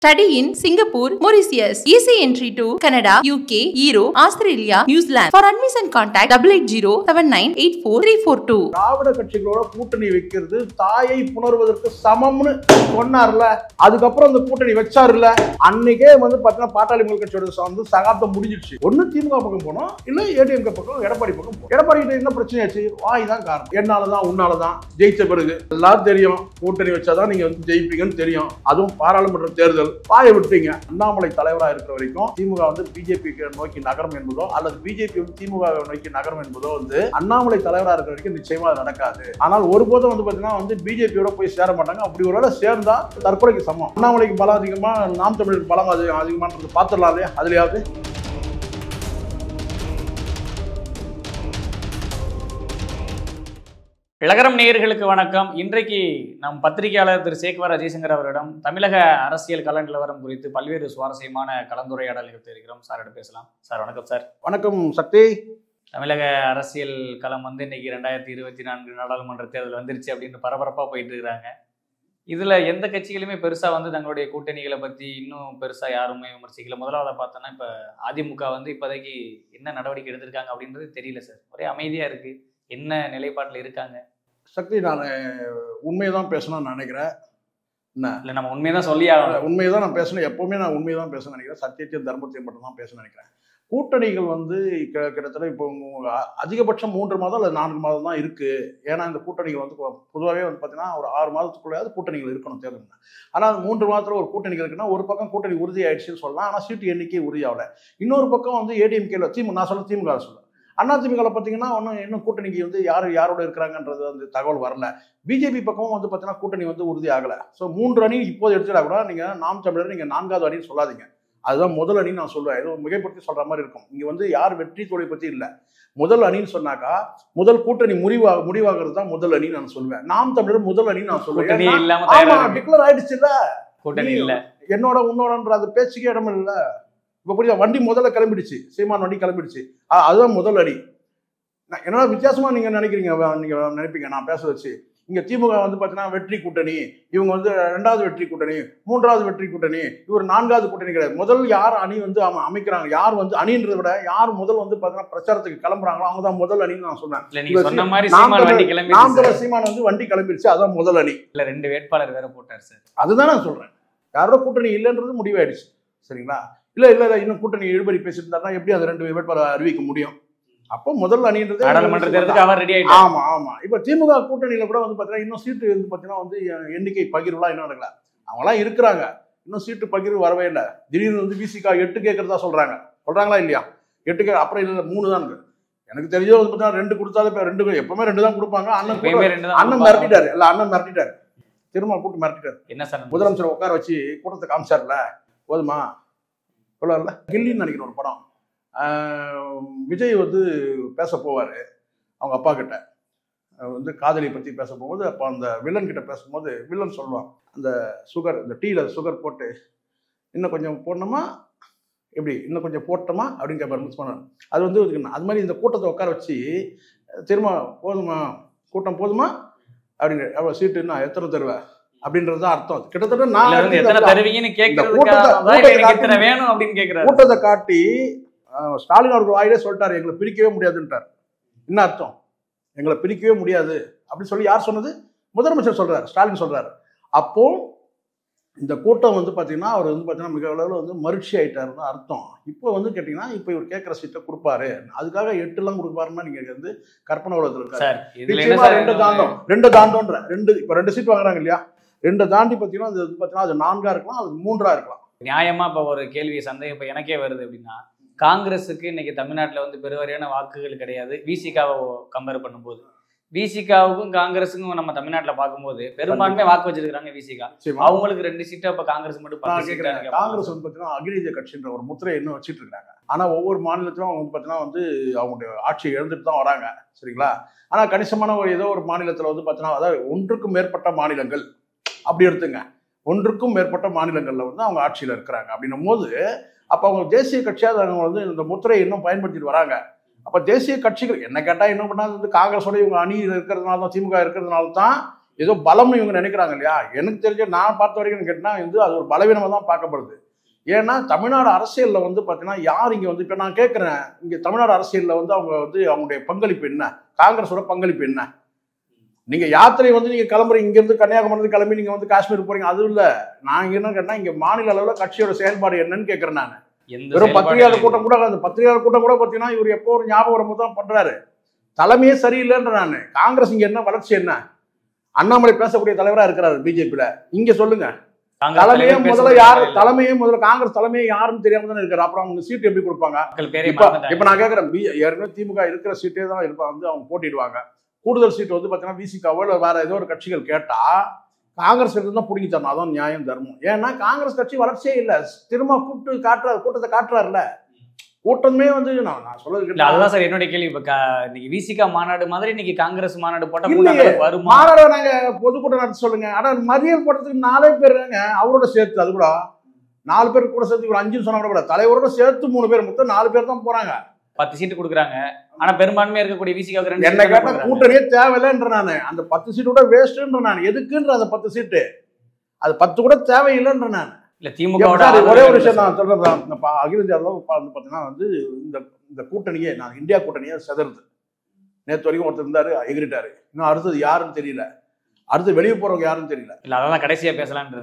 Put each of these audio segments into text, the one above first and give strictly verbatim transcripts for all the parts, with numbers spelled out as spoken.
Study in Singapore, Mauritius. Easy entry to Canada, U K, Europe, Australia, New Zealand. For admission contact double eight zero seven nine eight four three four two. திராவிட கட்சிகளோட கூட்டணி வைக்கிறது தாயை புணர்வதற்கு சமம்னு சொன்னார்ல, அதுக்கப்புறம் அந்த கூட்டணி வச்சாருல, அன்னைக்கே வந்து பார்த்தீங்கன்னா பாட்டாளி மக்கள் கட்சியோட வந்து சகாப்தம் முடிஞ்சிடுச்சு. ஒன்னு திமுக பக்கம் போனோம், இல்ல ஏடிஎம்கே பக்கம் எடப்பாடி பக்கம் போனோம். எடப்பாடி கிட்ட என்ன பிரச்சனையாச்சு? வாய் தான் காரணம். என்னாலதான் உன்னாலதான் ஜெயிச்ச பிறகு எல்லாம் தெரியும். கூட்டணி வச்சாதான் நீங்க வந்து ஜெயிப்பீங்கன்னு தெரியும். அதுவும் பாராளுமன்ற தேர்தல் பாய விட்டீங்க. அண்ணாமலை தலைவராக இருக்கிற வரைக்கும் திமுக வந்து பிஜேபிக்கு நோக்கி நகரம் என்பதோ அல்லது பிஜேபி வந்து திமுக நோக்கி நகரம் என்பதோ வந்து அண்ணாமலை தலைவராக இருக்கிற வரைக்கும் நிச்சயமா அது நடக்காது. ஆனால் ஒருபோதும் வந்து பாத்தீங்கன்னா வந்து பிஜேபியோட போய் சேர மாட்டாங்க. அப்படி ஒருவேளை சேர்ந்தா தற்கொலைக்கு சமம். அண்ணாமலைக்கு பலம் அதிகமா, நாம் தமிழருக்கு பலம் அது அதிகமானது பார்த்துடலாம் இல்லையா? அதுலயாவது இளகரம் நேயர்களுக்கு வணக்கம். இன்றைக்கு நம் பத்திரிகையாளர் திரு சேக்வர ஜெய்சங்கர் அவரிடம் தமிழக அரசியல் கள நிலவரம் குறித்து பல்வேறு சுவாரஸ்யமான கலந்துரையாடல் நிகழ்த்தி இருக்கிறோம். சார் பேசலாம். சார் வணக்கம். சார் வணக்கம். சக்தி, தமிழக அரசியல் களம் வந்து இன்னைக்கு ரெண்டாயிரத்தி இருபத்தி நான்கு நாடாளுமன்ற தேர்தல் வந்துருச்சு அப்படின்னு பரபரப்பா போயிட்டு இருக்கிறாங்க. இதுல எந்த கட்சிகளுமே பெருசா வந்து தங்களுடைய கூட்டணிகளை பத்தி இன்னும் பெருசா யாருமே விமர்சிக்கல. முதலாவதை பார்த்தோன்னா இப்ப அதிமுக வந்து இப்போதைக்கு என்ன நடவடிக்கை எடுத்திருக்காங்க அப்படின்றது தெரியல சார். ஒரே அமைதியா இருக்கு. என்ன நிலைப்பாட்டில் இருக்காங்க? சக்தி, நான் உண்மையதான் பேசணும்னு நினைக்கிறேன். என்ன இல்லை, நம்ம உண்மையதான் சொல்லி ஆகணும். உண்மையதான் நான் பேசணும். எப்பவுமே நான் உண்மையதான் பேச நினைக்கிறேன். சத்தியத்தையும் தர்மத்தையும் மட்டும் தான் பேச நினைக்கிறேன். கூட்டணிகள் வந்து கிட்டத்தட்ட இப்போ அதிகபட்சம் மூன்று மாதம் அல்லது நான்கு மாதம் தான் இருக்கு. ஏன்னா இந்த கூட்டணிகள் வந்து பொதுவாகவே வந்து பார்த்தீங்கன்னா ஒரு ஆறு மாதத்துக்குள்ளையாவது கூட்டணிகள் இருக்கணும் தேர்தல். ஆனால் மூன்று மாதத்துல ஒரு கூட்டணிகள் இருக்குன்னா ஒரு பக்கம் கூட்டணி உறுதி ஆயிடுச்சுன்னு சொல்லலாம். ஆனால் சீட்டு எண்ணிக்கை உறுதியாகல. இன்னொரு பக்கம் வந்து ஏடிஎம்கேல திமுக, நான் சொல்ல திமுக சொல்ல அண்ணா திமுக பார்த்தீங்கன்னா ஒன்றும் இன்னும் கூட்டணிக்கு வந்து யார் யாரோட இருக்கிறாங்கன்றது வந்து தகவல் வரல. பிஜேபி பக்கமும் வந்து பார்த்தீங்கன்னா கூட்டணி வந்து உறுதி ஆகலை. ஸோ மூன்று அணி இப்போது எடுத்துட்டா கூட நீங்கள் நாம் தமிழர் நீங்கள் நான்காவது அணின்னு சொல்லாதீங்க. அதுதான் முதல் அணின்னு நான் சொல்லுவேன். ஏதோ மிகைப்படுத்தி சொல்ற மாதிரி இருக்கும். இங்கே வந்து யார் வெற்றி தோல்வி பற்றி இல்லை. முதல் அணின்னு சொன்னாக்கா முதல் கூட்டணி முடிவாக முடிவாகிறது தான் முதல் அணின்னு நான் சொல்லுவேன். நாம் தமிழர் முதல் அணின்னு நான் சொல்லுவேன். டிக்ளேர் ஆயிடுச்சு இல்ல, கூட்டணி இல்லை, என்னோட உன்னோடன்ற அது பேச்சுக்கே இடம் இல்லை. இப்போ புரியுதா? வண்டி முதல்ல கிளம்பிடுச்சு, சீமான் வண்டி கிளம்பிடுச்சு. அதுதான் முதல் அடி. என்னோட வித்தியாசமா நீங்க நினைக்கிறீங்க, நீங்க நினைப்பீங்க நான் பேச வச்சு. இங்க திமுக வந்து பாத்தீங்கன்னா வெற்றி கூட்டணி, இவங்க வந்து ரெண்டாவது வெற்றி கூட்டணி, மூன்றாவது வெற்றி கூட்டணி, இவர் நான்காவது கூட்டணி கிடையாது. முதல் யார் அணி வந்து அமைக்கிறாங்க, யார் வந்து அணின்றதை விட யார் முதல் வந்து பாத்தீங்கன்னா பிரச்சாரத்துக்கு கிளம்புறாங்களோ அவங்க தான் முதல் அணின்னு நான் சொன்னேன். சீமான் வந்து வண்டி கிளம்பிடுச்சு, அதான் முதல் அணி. இல்ல ரெண்டு வேட்பாளர் வேற போட்டார் சார். அதுதான் நான் சொல்றேன். யாரோட கூட்டணி இல்லைன்றது முடிவாயிடுச்சு. சரிங்களா? இல்ல இல்ல இல்ல இன்னும் கூட்டணி எழுபறி பேசிட்டு இருந்தாருன்னா எப்படி அந்த ரெண்டு வேட்பாளர் அறிவிக்க முடியும்? அப்போ முதல் அணின்றது ஆமா ஆமா. இப்ப திமுக கூட்டணியில கூட வந்து பாத்தீங்கன்னா இன்னும் சீட்டு வந்து பாத்தீங்கன்னா வந்து எண்ணிக்கை பகிர்வுலாம் இன்னும் நடக்கல. அவங்களாம் இருக்கிறாங்க, இன்னும் சீட்டு பகிர்வு வரவே இல்லை. திடீர்னு வந்து விசிகா எட்டு கேட்கறதா சொல்றாங்க. சொல்றாங்களா இல்லையா? எட்டு கே அப்புறம் இல்ல மூணு தான் இருக்கு. எனக்கு தெரிஞ்சோ வந்து பாத்தீங்கன்னா ரெண்டு கொடுத்தாலும் ரெண்டு, எப்பவுமே ரெண்டு தான் கொடுப்பாங்க. அண்ணன் அண்ணன் மிரட்டிட்டாரு. இல்ல அண்ணன் மிரட்டிட்டாரு, திரும்ப கூட்டு மிரட்டிட்டாரு. என்ன சார், முதலமைச்சர் உட்கார வச்சு கூட்டத்தை காமிச்சார்ல, போதுமா சொல்லல. கில்லின்னு நினைக்கிற ஒரு படம், விஜய் வந்து பேச போவார் அவங்க அப்பா கிட்ட, வந்து காதலி பற்றி பேச போகும்போது அப்போ அந்த வில்லன் கிட்ட பேசும்போது வில்லன் சொல்லுவான், அந்த சுகர், இந்த டீயில் சுகர் போட்டு இன்னும் கொஞ்சம் போடணுமா, எப்படி இன்னும் கொஞ்சம் போட்டோமா அப்படின்னு கேட்பாரு மிஸ் பண்ண. அது வந்து அது மாதிரி இந்த கூட்டத்தை உட்கார வச்சு திரும்ப போதுமா, கூட்டம் போதுமா அப்படின்னு, அவ்வளோ சீட்டு நான் எத்தனை தருவேன் அப்படின்றதுதான் அர்த்தம். கிட்டத்தட்ட நான் கூட்டத்தை காட்டி ஸ்டாலின் அவர்கள் வாயிலே சொல்லிட்டாரு, எங்களை பிரிக்கவே முடியாதுன்றார். என்ன அர்த்தம்? எங்களை பிரிக்கவே முடியாது அப்படின்னு சொல்லி யார் சொன்னது? முதலமைச்சர் சொல்றாரு, ஸ்டாலின் சொல்றாரு. அப்போ இந்த கூட்டம் வந்து பாத்தீங்கன்னா அவர் வந்து பாத்தீங்கன்னா மிக அளவில் வந்து மகிழ்ச்சி ஆயிட்டாருன்னு அர்த்தம். இப்போ வந்து கேட்டீங்கன்னா இப்போ இவர் கேட்கிற சீட்டை கொடுப்பாரு, அதுக்காக எட்டு எல்லாம் கொடுப்பாருன்னா நீங்க வந்து கற்பனை உலகத்தில் இருக்காரு. ரெண்டு தாண்டம் ரெண்டு தாண்டோன்ற ரெண்டு இப்ப ரெண்டு சீட் வாங்குறாங்க இல்லையா? ரெண்டு தாண்டி பாத்தீங்கன்னா அது பாத்தீங்கன்னா அது நான்கா இருக்கலாம், அது மூன்றா இருக்கலாம். நியாயமா இப்ப ஒரு கேள்வி சந்தேகம் இப்ப எனக்கே வருது அப்படின்னா, காங்கிரஸுக்கு இன்னைக்கு தமிழ்நாட்டில் வந்து பெருவாரியான வாக்குகள் கிடையாது. விசிகாவை கம்பேர் பண்ணும்போது விசிகாவுக்கும் காங்கிரஸுக்கும் நம்ம தமிழ்நாட்டில் பார்க்கும்போது பெரும்பான்மை வாக்கு வச்சிருக்காங்க விசிகா. அவங்களுக்கு ரெண்டு சீட்டா இப்ப காங்கிரஸ் மட்டும் கேட்கறாங்க. காங்கிரஸ் வந்து பாத்தீங்கன்னா அகில இந்திய கட்சின்ற ஒரு முத்திரை இன்னும் வச்சிட்டு இருக்காங்க. ஆனா ஒவ்வொரு மாநிலத்திலும் அவங்க பாத்தீங்கன்னா வந்து அவங்களுடைய ஆட்சியை எழுந்துட்டு தான் வராங்க. சரிங்களா? ஆனா கணிசமான ஒரு ஏதோ ஒரு மாநிலத்துல வந்து பாத்தீங்கன்னா, அதாவது ஒன்றுக்கும் மேற்பட்ட மாநிலங்கள் அப்படி எடுத்துங்க, ஒன்றுக்கும் மேற்பட்ட மாநிலங்கள்ல வந்து அவங்க ஆட்சியில இருக்கிறாங்க. அப்படின்னும் போது அப்போ அவங்க தேசிய கட்சியாக அவங்க வந்து இந்த முத்திரையை இன்னும் பயன்படுத்திட்டு வராங்க. அப்போ தேசிய கட்சிகள் என்ன கேட்டால் இன்னும் பண்ணால் வந்து காங்கிரஸோட இவங்க அணி இருக்கிறதுனால தான், திமுக இருக்கிறதுனால தான் ஏதோ பலம்னு இவங்க நினைக்கிறாங்க இல்லையா. எனக்கு தெரிஞ்ச நான் பார்த்த வரைக்கும் கேட்டால் வந்து அது ஒரு பலவீனமாக தான் பார்க்கப்படுது. ஏன்னா தமிழ்நாடு அரசியலில் வந்து பார்த்தீங்கன்னா யார் இங்கே வந்து இப்போ நான் கேட்குறேன், இங்கே தமிழ்நாடு அரசியலில் வந்து அவங்க வந்து அவங்களுடைய பங்களிப்பு என்ன, காங்கிரஸோட பங்களிப்பு என்ன? நீங்கள் யாத்திரை வந்து நீங்கள் கிளம்புறீங்க, இங்கேருந்து கன்னியாகுமரி கிளம்பி நீங்கள் வந்து காஷ்மீர் போகிறீங்க, அதுவும் இல்லை. நான் இங்கே என்ன கேட்டால் இங்கே மாநில அளவில் கட்சியோட செயல்பாடு என்னன்னு கேட்குறேன். நான் வெறும் பத்திரிகையாளர் கூட்டம் கூட அந்த பத்திரிகையாளர் கூட்டம் கூட பார்த்தீங்கன்னா இவர் எப்போ ஒரு ஞாபகம் வரும்போது தான் பண்ணுறாரு. தலைமையே சரியில்லைன்ற நான். காங்கிரஸ் இங்கே என்ன வளர்ச்சி என்ன? அண்ணாமலை பேசக்கூடிய தலைவராக இருக்கிறாரு பிஜேபியில். இங்கே சொல்லுங்க, தலைமையே முதல்ல யாரு, தலைமையே முதல்ல காங்கிரஸ் தலைமையே யாருன்னு தெரியாம தானே இருக்காரு. அப்புறம் அவங்க சீட் எப்படி கொடுப்பாங்க? இப்ப இப்ப நான் கேட்கறேன், ஏற்கனவே திமுக இருக்கிற சீட்டே தான் இருப்பா வந்து அவங்க போட்டிடுவாங்க. கூடுதல் சீட் வந்து பாத்தீங்கன்னா விசிகாவோ இல்ல வேற ஏதோ ஒரு கட்சிகள் கேட்டா காங்கிரஸ் தான் பிடிங்கி தரணும். அதான் நியாயம் தர்மம். ஏன்னா காங்கிரஸ் கட்சி வளர்ச்சியே இல்லை. திரும்ப கூப்பிட்டு காட்டுறாரு, கூட்டத்தை காட்டுறாருல. கூட்டமே வந்து நான் நான் சொல்றது அதுதான் சார் என்னுடைய கேள்வி. இப்ப இன்னைக்கு விசிகா மாநாடு மாதிரி இன்னைக்கு காங்கிரஸ் மாநாடு போட்ட வரும் மாநாடு நாங்க பொதுக்கூட்டம் நடத்த சொல்லுங்க. ஆனா மறியல் போட்டதுக்கு நாலே பேருங்க அவரோட சேர்த்து, அது கூட நாலு பேர் கூட சேர்த்து ஒரு அஞ்சு சொன்னா கூட தலைவரோட சேர்த்து மூணு பேர் மொத்தம் நாலு பேர் தான் போறாங்க. பத்து சீட்டு கொடுக்குறாங்க. ஆனா பெரும்பான்மையா இருக்கக்கூடிய விசிகாவுக்கு என்ன கேட்டா கூட்டணியே தேவையில்லைன்ற நானு. அந்த பத்து சீட்டு கூட வேஸ்ட்ன்ற நான். எதுக்குன்ற அந்த பத்து சீட்டு, அது பத்து கூட தேவையில்லைன்ற நான். இல்ல திமுக ஒரே ஒரு விஷயம் நான் சொல்றேன். அகில இந்திய அளவு வந்து பாத்தீங்கன்னா வந்து இந்த இந்த கூட்டணியே நான் இந்தியா கூட்டணியே செதறுது. நேற்று வரைக்கும் ஒருத்தர் இருந்தாரு, எகிரிட்டாரு. இன்னும் அடுத்தது யாருன்னு தெரியல. அடுத்து வெளியே போறவங்க யாருன்னு தெரியல. இல்ல அதான் கடைசியா பேசலாம்னு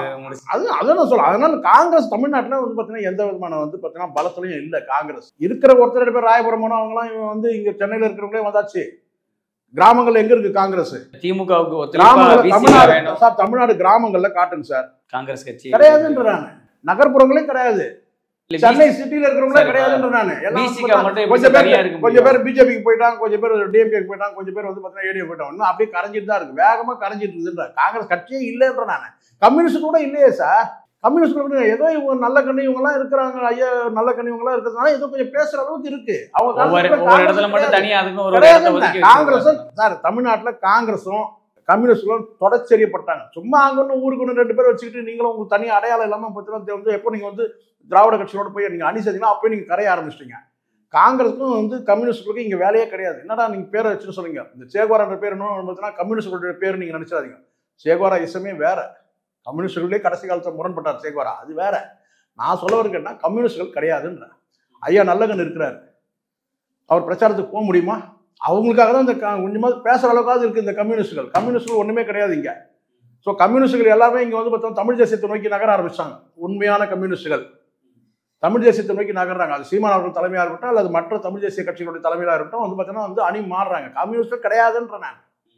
அது அதான் நான் சொல்றேன். அதனால காங்கிரஸ் தமிழ்நாட்டுல வந்து பாத்தீங்கன்னா எந்த விதமான வந்து பாத்தீங்கன்னா பலத்திலையும் இல்ல. காங்கிரஸ் இருக்கிற ஒருத்தர் ரெண்டு பேர் ராயபுரம் போனோம், அவங்களாம் இவன் வந்து இங்க சென்னையில இருக்கிறவங்களே வந்தாச்சு. கிராமங்கள்ல எங்க இருக்கு காங்கிரஸ்? திமுகவுக்கு தமிழ்நாடு சார், தமிழ்நாடு கிராமங்கள்ல காட்டுங்க சார். காங்கிரஸ் கட்சி கிடையாதுன்றாங்க. நகர்ப்புறங்களே கிடையாது. சென்னை சிட்டில இருக்கிறவங்களே கிடையாதுன்றாங்க. கொஞ்சம் பேர் கொஞ்சம் பேர் பிஜேபிக்கு போயிட்டாங்க, கொஞ்சம் பேர் டிஎம்கேக்கு போயிட்டாங்க, கொஞ்சம் பேர் வந்து பாத்தீங்கன்னா ஏடிஎம் போயிட்டாங்க. இன்னும் அப்படியே கரைஞ்சிட்டு தான் இருக்கு, வேகமா கரைஞ்சிட்டு இருக்குன்ற. காங்கிரஸ் கட்சியே இல்லைன்ற நானு. கம்யூனிஸ்ட் கூட இல்லையே சார். கம்யூனிஸ்ட் கூட ஏதோ இவங்க நல்ல கண்ணி இவங்க எல்லாம் இருக்கிறாங்க, ஐயா நல்ல கண்ணி இவங்க எல்லாம் இருக்கிறதுனால ஏதோ கொஞ்சம் பேசுற அளவுக்கு இருக்கு. அவங்க காங்கிரஸ் சார் தமிழ்நாட்டுல காங்கிரஸும் கம்யூனிஸ்டும் தொடச்செறியப்பட்டாங்க. சும்மா அங்கன்னு ஊருக்கு ஒன்று ரெண்டு பேர் வச்சுக்கிட்டு நீங்களும் உங்களுக்கு தனி அடையாளம் இல்லாம வந்து எப்போ நீங்க வந்து திராவிட கட்சியோட போய் நீங்க அணி சேர்த்தீங்கன்னா அப்போயே நீங்க கரைய ஆரம்பிச்சிட்டீங்க. காங்கிரஸுக்கும் வந்து கம்யூனிஸ்டுக்கும் இங்க வேலையே கிடையாது. என்னடா நீங்க பேரை வச்சுட்டு சொல்லுங்க. இந்த சேகோரான்ற பேர் என்ன பார்த்தீங்கன்னா கம்யூனிஸ்டுடைய பேர் நீங்க நினைச்சாதீங்க. சேகோரா இசமே வேற. கம்யூனிஸ்டுகளே கடைசி காலத்தில் முரண்பட்டார் சேகோரா, அது வேற. நான் சொல்ல வருகிறேன்னா கம்யூனிஸ்டுகள் கிடையாதுன்ற. ஐயா நல்லகன் இருக்கிறாரு, அவர் பிரச்சாரத்துக்கு போக முடியுமா? அவங்களுக்காக தான் இந்த கொஞ்சமாவது பேசுற அளவுக்காவது இருக்கு இந்த கம்யூனிஸ்டுகள். கம்யூனிஸ்டுகள் ஒண்ணுமே கிடையாது இங்க. ஸோ கம்யூனிஸ்டுகள் எல்லாமே இங்க வந்து பார்த்தா தமிழ் தேசியத்தை நோக்கி நகர ஆரம்பிச்சாங்க. உண்மையான கம்யூனிஸ்டுகள் தமிழ் தேசியத்தை நோக்கி நகர்றாங்க. அது சீமான் அவர்கள் தலைமையாக இருக்கட்டும் அல்லது மற்ற தமிழ் தேசிய கட்சிகளுடைய தலைமையாக இருக்கட்டும் வந்து பார்த்தீங்கன்னா வந்து அணி மாறுறாங்க. கம்யூனிஸ்ட் கிடையாதுன்ற நான்.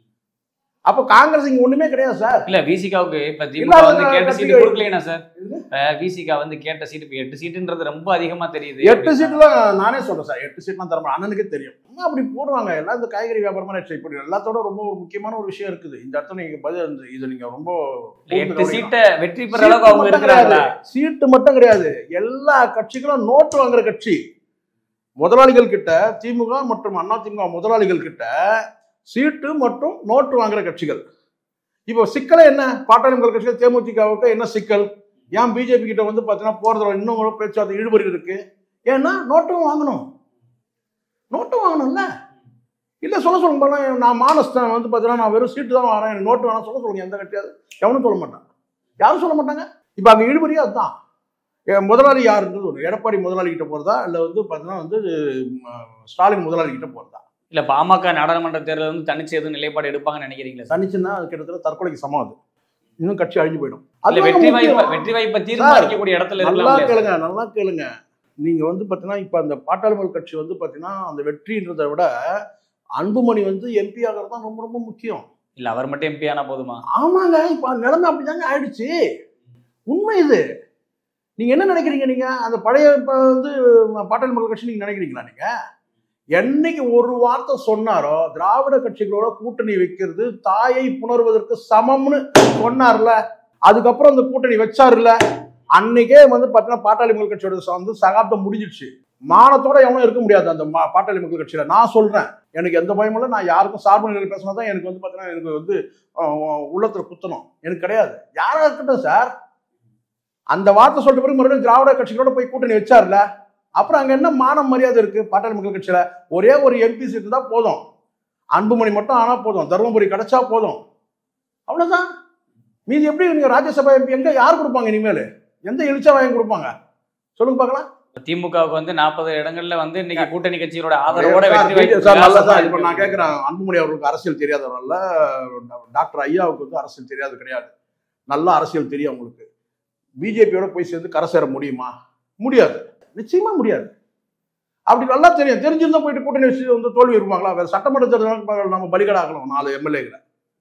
அப்போ காங்கிரஸ் இங்க ஒண்ணுமே கிடையாது சார். இல்ல விசிகாவுக்கு இப்ப திமுக வந்து கேட்ட சீட்டு கொடுக்கலையா சார்? விசிகா வந்து கேட்ட சீட்டு இப்ப எட்டு சீட்டுன்றது ரொம்ப அதிகமா தெரியுது. எட்டு சீட்டுலாம் நானே சொல்றேன் சார். எட்டு சீட்லாம் தர அண்ணனுக்கே தெரியும். அப்படி போடுவாங்க எல்லாம். இந்த காய்கறி வியாபாரமா ட்ரை பண்ணி எல்லாத்தோட ரொம்ப ஒரு முக்கியமான ஒரு விஷயம் இருக்குது. இந்த இடத்துல நீங்க பதில் இது நீங்க ரொம்ப எட்டு சீட்டை வெற்றி பெற அளவுக்கு அவங்க இருக்கிறாங்க. சீட்டு மட்டும் கிடையாது, எல்லா கட்சிகளும் நோட்டு வாங்குற கட்சி. முதலாளிகள் கிட்ட திமுக மற்றும் அண்ணா திமுக முதலாளிகள் கிட்ட சீட்டு மற்றும் நோட்டு வாங்குற கட்சிகள். இப்போ சிக்கலை என்ன? பாட்டாளி மக்கள் கட்சிகள் தேமுதிகவுக்கு என்ன சிக்கல்? ஏன் பிஜேபி கிட்ட வந்து பார்த்தீங்கன்னா போறதுல இன்னும் பேச்சுவார்த்தை ஈடுபடி இருக்கு? ஏன்னா நோட்டும் வாங்கணும், நோட்டும் வாங்கணும்ல. இல்லை சொல்ல சொல்லுங்க, நான் மானஸ்தான் வந்து பார்த்தீங்கன்னா நான் வெறும் சீட்டு தான் வரேன், எனக்கு நோட்டு வேணாம் சொல்ல சொல்லுங்க. எந்த கட்சியாவது எவனும் சொல்ல மாட்டான், யாரும் சொல்ல மாட்டாங்க. இப்போ அங்கே ஈடுபடியே அதுதான். முதலாளி யாருன்றது ஒரு எடப்பாடி முதலாளி கிட்ட போறதா இல்லை வந்து பார்த்தீங்கன்னா வந்து ஸ்டாலின் முதலாளி கிட்ட போறதா? இல்ல பாமக நாடாளுமன்ற தேர்தல் வந்து தனிச்சு எதுவும் நிலைப்பாடு எடுப்பாங்கன்னு நினைக்கிறீங்களா? தனிச்சுன்னா அது கிட்டத்தட்ட தற்கொலைக்கு சமம். அது இன்னும் கட்சி அழிஞ்சு போயிடும். வெற்றி வாய்ப்பு வெற்றி வாய்ப்பை தீர்மானிக்கக்கூடிய இடத்துல நல்லா கேளுங்க, நல்லா கேளுங்க. நீங்க வந்து பாத்தீங்கன்னா இப்ப அந்த பாட்டாளி மக்கள் கட்சி வந்து பாத்தீங்கன்னா அந்த வெற்றின்றதை விட அன்புமணி வந்து எம்பி ஆகிறது தான் ரொம்ப ரொம்ப முக்கியம். இல்ல அவர் மட்டும் எம்பி ஆனா போதுமா? ஆமாங்க, இப்ப நிலைமை அப்படிதாங்க ஆயிடுச்சு. உண்மை இது. நீங்க என்ன நினைக்கிறீங்க? நீங்க அந்த பழைய வந்து பாட்டாளி மக்கள் கட்சி நீங்க நினைக்கிறீங்களா? நீங்க என்னைக்கு ஒரு வார்த்தை சொன்னாரோ திராவிட கட்சிகளோட கூட்டணி வைக்கிறது தாயை புணர்வதற்கு சமம்னு சொன்னார்ல, அதுக்கப்புறம் அந்த கூட்டணி வச்சாருல்ல, அன்னைக்கே வந்து பார்த்தீங்கன்னா பாட்டாளி மக்கள் கட்சியோட வந்து சகாப்தம் முடிஞ்சிடுச்சு. மானத்தோட எவனும் இருக்க முடியாது அந்த பாட்டாளி மக்கள் கட்சியில. நான் சொல்றேன், எனக்கு எந்த பயமும் இல்லை. நான் யாருக்கும் சார்பு நிலையில் பேசினா தான் எனக்கு வந்து பார்த்தீங்கன்னா எனக்கு வந்து உள்ளத்துல குத்தணும் எனக்கு கிடையாது. யாரா இருக்கட்டும் சார், அந்த வார்த்தை சொல்லிட்டு பிறகு மறுபடியும் திராவிட கட்சிகளோட போய் கூட்டணி வச்சார்ல, அப்புறம் அங்க என்ன மானம் மரியாதை இருக்கு? பாட்டாளி மக்கள் கட்சியில ஒரே ஒரு எம்பி சீட் இருந்தா போதும், அன்புமணி மட்டும் ஆனா போதும், தருமபுரி கிடைச்சா போதும். அவ்வளவுதான். மீதி எப்படி நீங்க ராஜ்யசபா எம்பி எங்க யார் கொடுப்பாங்க இனிமேல்? எந்த எழுச்சாவாயம் கொடுப்பாங்க சொல்லுங்க பார்க்கலாம். திமுகவுக்கு வந்து நாற்பது இடங்கள்ல வந்து இன்னைக்கு கூட்டணி கட்சிகளோட ஆதரவோட இப்ப நான் கேட்கிறேன், அன்புமணி அவர்களுக்கு அரசியல் தெரியாதவர் அல்ல, டாக்டர் ஐயாவுக்கு வந்து அரசியல் தெரியாது கிடையாது, நல்ல அரசியல் தெரியும் அவங்களுக்கு. பிஜேபியோட போய் சேர்ந்து கரை சேர முடியுமா? முடியாது, நிச்சயமா முடியாது. அப்படி நல்லா தெரியும், தெரிஞ்சிருந்தா போயிட்டு கூட்டணி வச்சு வந்து தோல்வி இருப்பாங்களா? வேற சட்டமன்ற தேர்தல் நம்ம பலிகடாகலாம், நாலு எம்எல்ஏகளை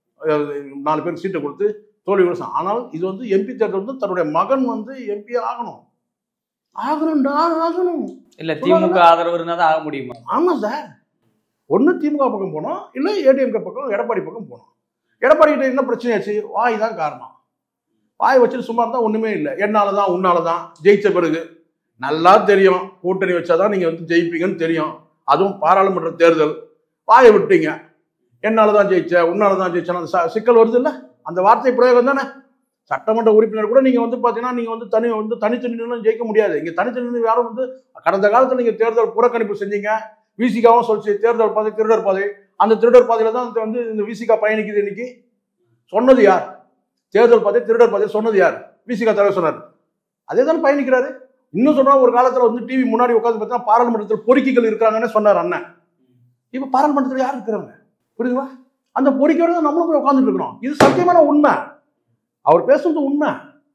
நாலு பேருக்கு சீட்டை கொடுத்து தோல்வி விவசாயம். ஆனால் இது வந்து எம்பி தேர்தல் வந்து தன்னுடைய மகன் வந்து எம்பி ஆகணும் ஆகணும்டா ஆகணும். இல்ல திமுக ஆதரவு இருந்தா தான் ஆக முடியுமா? ஆமா சார், ஒண்ணு திமுக பக்கம் போனோம், இல்ல ஏடிஎம்கே பக்கம் எடப்பாடி பக்கம் போனோம். எடப்பாடி கிட்ட என்ன பிரச்சனையாச்சு? வாய் தான் காரணம். வாய் வச்சுட்டு சும்மா இருந்தா ஒண்ணுமே இல்லை. என்னாலதான் உன்னாலதான் ஜெயிச்ச பிறகு நல்லா தெரியும், கூட்டணி வச்சாதான் நீங்க வந்து ஜெயிப்பீங்கன்னு தெரியும். அதுவும் பாராளுமன்ற தேர்தல், வாயை விட்டீங்க. என்னாலதான் ஜெயிச்ச உன்னாலதான் ஜெயிச்சா சிக்கல் வருது இல்ல? அந்த வார்த்தை பிரயோகம் தானே. சட்டமன்ற உறுப்பினர் கூட நீங்க வந்து பாத்தீங்கன்னா நீங்க வந்து தனி வந்து தனித்தனி ஜெயிக்க முடியாது. இங்க தனித்தனி யாரும் வந்து கடந்த காலத்துல நீங்க தேர்தல் புறக்கணிப்பு செஞ்சீங்க. விசிகாவும் சொல்லிச்சு தேர்தல் பாதை திருடர் பாதை. அந்த திருடர் பாதையில தான் வந்து இந்த விசிகா பயணிக்குது. இன்னைக்கு சொன்னது யார்? தேர்தல் பாதை திருடர் பாதை சொன்னது யார்? விசிகா தலைவர் சொன்னார். அதே தான் பயணிக்கிறாரு. இன்னும் சொன்னா ஒரு காலத்துல வந்து டிவி முன்னாடி உட்காந்து பார்த்தா பாராளுமன்றத்தில் பொறுக்கிகள் இருக்காங்கன்னு சொன்னார் அண்ணன். இப்ப பாராளுமன்றத்தில் யார் இருக்கிறாங்க? புரியுதுங்களா? அந்த பொறுக்கையோட தான் நம்மளும் போய் உட்காந்துட்டு இருக்கிறோம். இது சத்தியமான உண்மை, அவர் பேசுறது உண்மை.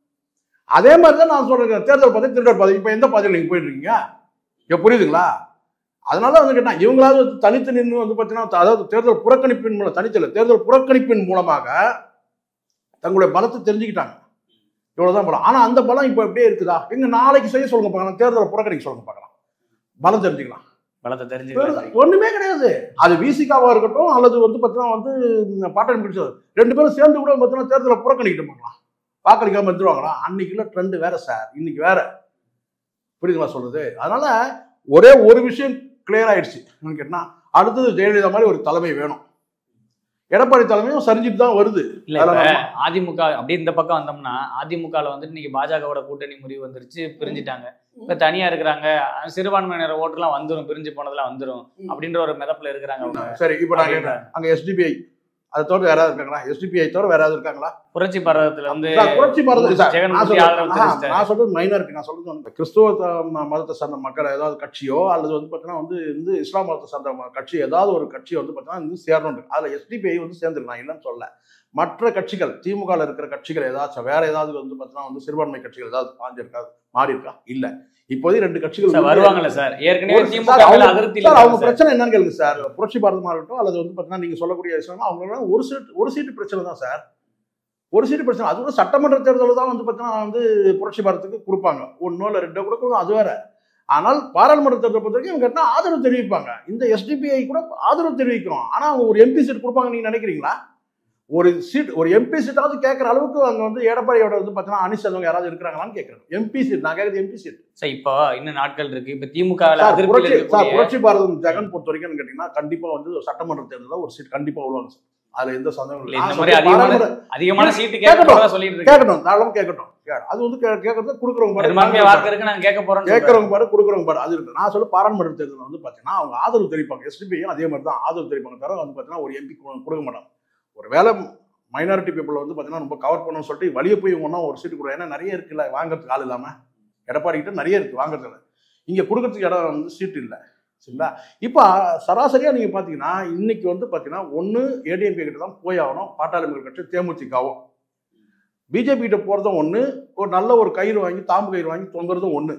அதே மாதிரிதான் நான் சொல்றேன், தேர்தல் பாதை திருடர் பாதை. இப்ப எந்த பாதையில் நீங்க போயிட்டு இருக்கீங்க? இப்ப புரியுதுங்களா? அதனால வந்து கேட்டேன், இவங்களாவது தனித்து நின்று வந்து பார்த்தீங்கன்னா, அதாவது தேர்தல் புறக்கணிப்பின் மூலம், தனித்தல தேர்தல் புறக்கணிப்பின் மூலமாக தங்களுடைய பலத்தை தெரிஞ்சுக்கிட்டாங்க. இவ்வளவுதான் பலம். ஆனா அந்த பலம் இப்ப எப்படியே இருக்குதா? எங்க நாளைக்கு செய்ய சொல்லுங்க பார்க்கலாம், தேர்தலை புறக்கணிக்க சொல்லுங்க பார்க்கலாம், பலம் தெரிஞ்சுக்கலாம். பலத்தை தெரிஞ்சு ஒண்ணுமே கிடையாது. அது விசிகாவா இருக்கட்டும் அல்லது வந்து பார்த்தீங்கன்னா வந்து பாட்டன் பிடிச்சது, ரெண்டு பேரும் சேர்ந்து கூட பார்த்தீங்கன்னா தேர்தலை புறக்கணிக்கிட்டு பார்க்கலாம், வாக்களிக்காம இருந்துருவாங்களா? அன்னைக்குள்ள ட்ரெண்ட் வேற சார், இன்னைக்கு வேற. புரியுதுங்களா சொல்றது? அதனால ஒரே ஒரு விஷயம் கிளியர் ஆயிடுச்சு கேட்டா, அடுத்தது ஜெயலலிதா மாதிரி ஒரு தலைமை வேணும். எடப்பாடி தலைமையும் சரிஞ்சிட்டு தான் வருது. அதிமுக அப்படி இந்த பக்கம் வந்தோம்னா, அதிமுகல வந்து இன்னைக்கு பாஜகவோட கூட்டணி முறிவு வந்துருச்சு, பிரிஞ்சுட்டாங்க. இப்ப தனியா இருக்கிறாங்க, சிறுபான்மையினர் ஓட்டுலாம் வந்துரும், பிரிஞ்சு போனதெல்லாம் வந்துரும் அப்படின்ற ஒரு மிதப்புல இருக்கிறாங்க. சரி, இப்ப நான் கேட்கிறேன், அங்க எஸ்டிபிஐ அதை தவிர வேற யாராவது இருக்காங்களா? எஸ்டிபிஐ தவிர வேற யாராவது இருக்காங்களா? புரட்சி பாரதத்துல வந்து புரட்சி பாரத நான் சொல்றது மைனாரிட்டி. நான் சொல்றது வந்து கிறிஸ்துவ மதத்தை சார்ந்த மக்கள் ஏதாவது கட்சியோ அல்லது வந்து பார்த்தீங்கன்னா வந்து இந்த இஸ்லாம் மதத்தை சார்ந்த கட்சி ஏதாவது ஒரு கட்சி வந்து பார்த்தீங்கன்னா வந்து சேரணும். அதுல எஸ்டிபிஐ வந்து சேர்ந்துருக்கு, நான் இல்லைன்னு சொல்ல. மற்ற கட்சிகள், திமுகவில் இருக்கிற கட்சிகள் ஏதாச்சும் வேற ஏதாவது வந்து பார்த்தீங்கன்னா வந்து சிறுபான்மை கட்சிகள் ஏதாவது பாஞ்சிருக்கா, மாறி இருக்கா? இல்ல. இப்போதைக்கு ரெண்டு கட்சிகள் வருவாங்கல்ல சார். ஏற்கனவே அவங்க பிரச்சனை என்னன்னு கேளுங்க சார். புரட்சி பாரதமா இருக்கட்டும் அல்லது வந்து பார்த்தீங்கன்னா நீங்க சொல்லக்கூடிய விஷயம், அவங்களோட ஒரு சீட் ஒரு சீட்டு பிரச்சனை தான் சார், ஒரு சீட்டு பிரச்சனை. அது கூட சட்டமன்ற தேர்தலில் தான் வந்து பார்த்தீங்கன்னா வந்து புரட்சி பாரதத்துக்கு கொடுப்பாங்க, ஒன்னோ இல்லை ரெண்டோ கொடுக்கணும், அது வேற. ஆனால் பாராளுமன்ற தேர்தலை பொறுத்த வரைக்கும் கேட்டா ஆதரவு தெரிவிப்பாங்க. இந்த எஸ்டிபிஐ கூட ஆதரவு தெரிவிக்கிறோம். ஆனா அவங்க ஒரு எம்பி சீட் கொடுப்பாங்க நீங்க நினைக்கிறீங்களா? ஒரு சீட், ஒரு எம்பி சீட்டாவது கேட்கற அளவுக்கு அங்க வந்து எடப்பாடியோட வந்து பார்த்தீங்கன்னா அணி சேர்ந்தவங்க யாராவது இருக்கிறாங்களா கேட்கறாங்க. எம்பி சீட் நான் கேட்கறது எம்பி சீட். சார் இப்போ இன்னும் நாட்கள் இருக்கு. இப்ப திமுக புரட்சி பாரதம் ஜெகன் பொறுத்த வரைக்கும் கேட்டீங்கன்னா கண்டிப்பா வந்து சட்டமன்ற தேர்தலில் ஒரு சீட் கண்டிப்பா விடுவாங்க சார். அதுல எந்த சந்தேகம் இல்லை. அதிகமான சீட்டு கேட்கணும், சொல்லிட்டு கேட்கணும், தாராளமா கேட்கட்டும். அது வந்து கேட்கறது கொடுக்குறவங்க பாரு, கேட்க போறோம், கேட்கறவங்க பாரு, கொடுக்குறவங்க பாரு. அது இருக்கு. நான் சொல்ல பாராளுமன்ற தேர்தலில் வந்து பாத்தீங்கன்னா அவங்க ஆதரவு தெரிவிப்பாங்க. எஸ்டிபியும் அதே மாதிரி தான் ஆதரவு தெரிவிப்பாங்க. தவிர வந்து பாத்தீங்கன்னா ஒரு எம்பி கொடுக்க மாட்டாங்க. ஒரு வேலை மைனாரிட்டி பீப்புள் வந்து பார்த்தீங்கன்னா ரொம்ப கவர் பண்ணணும்னு சொல்லிட்டு வழியை போய் ஒன்றா ஒரு சீட்டு கொடுக்கும். ஏன்னா நிறைய இருக்குல்ல வாங்குறதுக்கு ஆள் இல்லாமல், எடப்பாடி கிட்ட நிறைய இருக்குது வாங்குறதுல, இங்கே கொடுக்கறதுக்கு இடம் வந்து சீட்டு இல்லை. சரிங்களா? இப்போ சராசரியாக நீங்கள் பார்த்தீங்கன்னா இன்னைக்கு வந்து பார்த்தீங்கன்னா ஒன்று ஏடிஎம்கே கிட்ட தான் போய் ஆகணும், பாட்டாளி மக்கள் கட்சி தேமுதிகவும். பிஜேபி கிட்ட போகிறதும் ஒன்று, ஒரு நல்ல ஒரு கயிறு வாங்கி தாம்பு கயிறு வாங்கி தொங்குறதும் ஒன்று.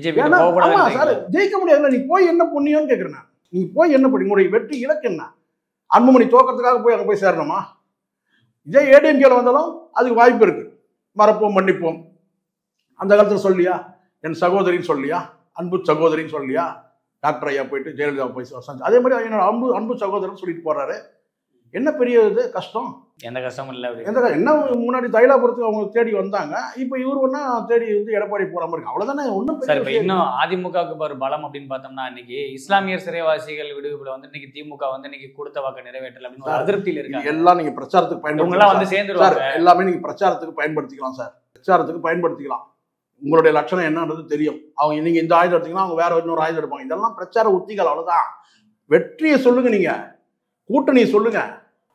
சார் ஜெயிக்க முடியாதுல்ல, நீ போய் என்ன புண்ணியம்னு கேட்குறேன். நீ போய் என்ன பண்ணி உங்களுடைய வெற்றி இலக்கு என்ன? அன்புமணி தோக்கிறதுக்காக போய் அங்கே போய் சேரணுமா? இதே ஏடிஎம்கேல வந்தாலும் அதுக்கு வாய்ப்பு இருக்கு. மறப்போம் மன்னிப்போம் அந்த காலத்தில் சொல்லியா, என் சகோதரின்னு சொல்லியா, அன்பு சகோதரின்னு சொல்லியா, டாக்டர் ஐயா போயிட்டு ஜெயலலிதா போய் அதே மாதிரி என்னோட அன்பு அன்பு சகோதரன் சொல்லிட்டு போறாரு. என்ன பெரிய இது கஷ்டம்? எந்த கஷ்டமும் இல்லை. எந்த என்ன முன்னாடி தைலாபுரத்துக்கு அவங்க தேடி வந்தாங்க, இப்போ இவர் ஒன்னா தேடி வந்து எடப்பாடி போற மாதிரி இருக்கு. அவ்வளவுதானே. ஒன்றும் இன்னும் அதிமுகவுக்கு ஒரு பலம் அப்படின்னு பார்த்தோம்னா, இன்னைக்கு இஸ்லாமியர் சிறைவாசிகள் விடுவிப்புல வந்து இன்னைக்கு திமுக வந்து இன்னைக்கு கொடுத்த வாக்கு நிறைவேற்றல அப்படின்னு அதிருப்தியில் இருக்காங்க. எல்லாம் நீங்க பிரச்சாரத்துக்கு பயன்படுத்தலாம், வந்து சேர்ந்துருவாங்க. எல்லாமே நீங்க பிரச்சாரத்துக்கு பயன்படுத்திக்கலாம் சார், பிரச்சாரத்துக்கு பயன்படுத்திக்கலாம். உங்களுடைய லட்சணம் என்னன்றது தெரியும். அவங்க நீங்க இந்த ஆயுதம் எடுத்தீங்கன்னா அவங்க வேற இன்னொரு ஆயுதம் எடுப்பாங்க. இதெல்லாம் பிரச்சார உத்திகள், அவ்வளவுதான். வெற்றியை சொல்லுங்க, நீங்க கூட்டணியை சொல்லுங்க.